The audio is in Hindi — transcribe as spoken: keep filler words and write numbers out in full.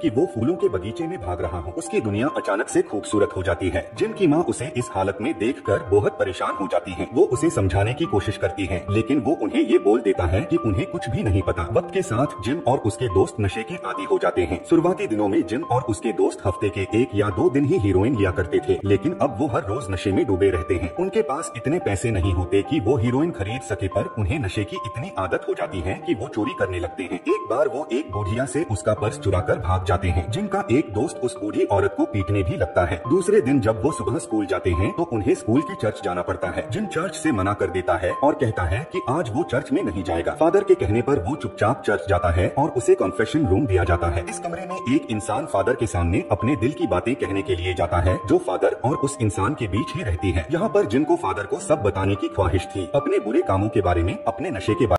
कि वो फूलों के बगीचे में भाग रहा हो। उसकी दुनिया अचानक से खूबसूरत हो जाती है। जिम की माँ उसे इस हालत में देखकर बहुत परेशान हो जाती है। वो उसे समझाने की कोशिश करती है, लेकिन वो उन्हें ये बोल देता है कि उन्हें कुछ भी नहीं पता। वक्त के साथ जिम और उसके दोस्त नशे के आदी हो जाते हैं। शुरुआती दिनों में जिम और उसके दोस्त हफ्ते के एक या दो दिन ही हीरोइन लिया करते थे, लेकिन अब वो हर रोज नशे में डूबे रहते हैं। उनके पास इतने पैसे नहीं होते कि वो हीरोइन खरीद सके, पर उन्हें नशे की इतनी आदत हो जाती है कि वो चोरी करने लगते हैं। एक बार वो एक बुढ़िया से उसका पर्स चुरा कर भाग जाते हैं। जिम का एक दोस्त उस बूढ़ी औरत को पीटने भी लगता है। दूसरे दिन जब वो सुबह स्कूल जाते हैं तो उन्हें स्कूल के चर्च जाना पड़ता है। जिम चर्च से मना कर देता है और कहता है कि आज वो चर्च में नहीं जाएगा। फादर के कहने पर वो चुपचाप चर्च जाता है और उसे कॉन्फेशन रूम दिया जाता है। इस कमरे में एक इंसान फादर के सामने अपने दिल की बातें कहने के लिए जाता है, जो फादर और उस इंसान के बीच ही रहती है। यहाँ पर जिम को फादर को सब बताने की ख्वाहिश थी, अपने बुरे कामों के बारे में, अपने नशे के बारे में।